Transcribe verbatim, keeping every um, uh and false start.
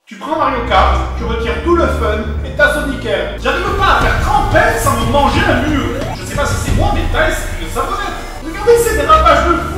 Tu prends Mario Kart, tu retires tout le fun et ta Sonicaire. J'arrive pas à faire trempette sans me manger un mur. Je sais pas si c'est moi, mais Thaïs, c'est une savonnette. Regardez ces dérapages de fou.